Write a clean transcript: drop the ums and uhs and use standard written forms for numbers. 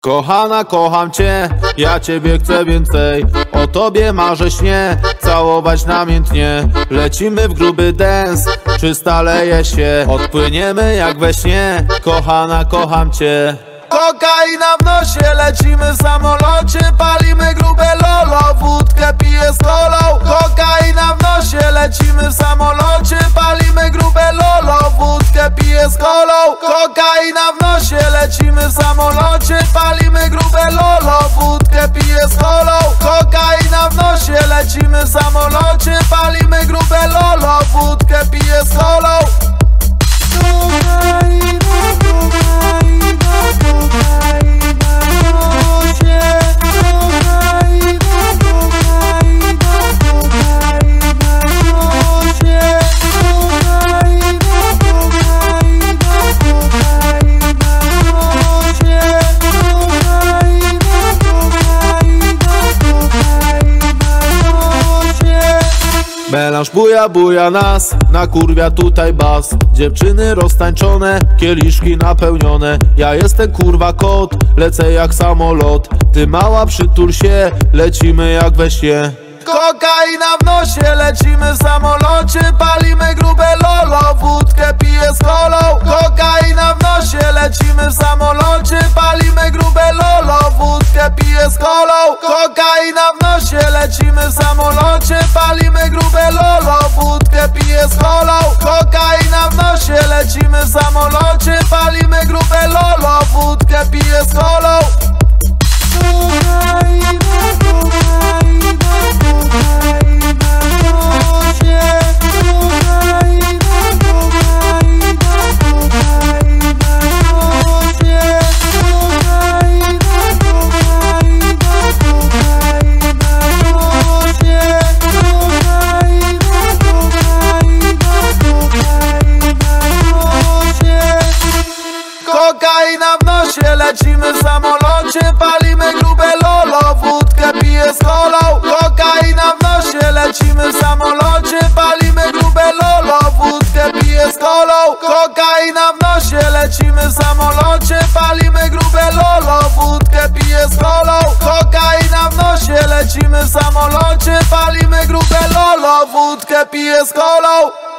Kochana, kocham cię, ja ciebie chcę więcej. O tobie marzę śnie, całować namiętnie. Lecimy w gruby dance, czy staleje się? Odpłyniemy jak we śnie, kochana, kocham cię. Kokaina w nosie, lecimy w samolocie. Palimy grube lolo, wódkę piję z kolą. Kokaina w nosie, lecimy w samolocie. Palimy grube lolo, wódkę piję z kolą. Kokaina w nosie, lecimy w samolocie. Palimy grube lolo, wódkę piję z kolą. Kokaina w nosie, lecimy w samolocie. Palimy grube lolo, wódkę piję z kolą. Melanż buja nas, nakurwia tutaj bas. Dziewczyny roztańczone, kieliszki napełnione. Ja jestem kurwa kot, lecę jak samolot. Ty mała przytul się, lecimy jak we śnie. Kokaina w nosie, lecimy w samolocie. Palimy grube lolo, wódkę piję z kolą. Kokaina w nosie, lecimy w samolocie. Palimy grube lolo, wódkę piję z kolą. Kokaina w nosie, lecimy w samolocie. Palimy grube lolo, wódkę piję z kolą. Kokaina w nosie, lecimy w samolocie. Palimy grube lolo, wódkę piję z kolą. Kokaina w nosie, lecimy w samolocie. Palimy grube lolo, wódkę piję z kolą. Kokaina w nosie, lecimy w samolocie. Palimy grube lolo, wódkę piję z kolą. Kokaina w nosie, lecimy w samolocie. Palimy grube lolo, wódkę piję z kolą. Kokaina w nosie, lecimy w samolocie. Palimy grube lolo, wódkę piję z kolą.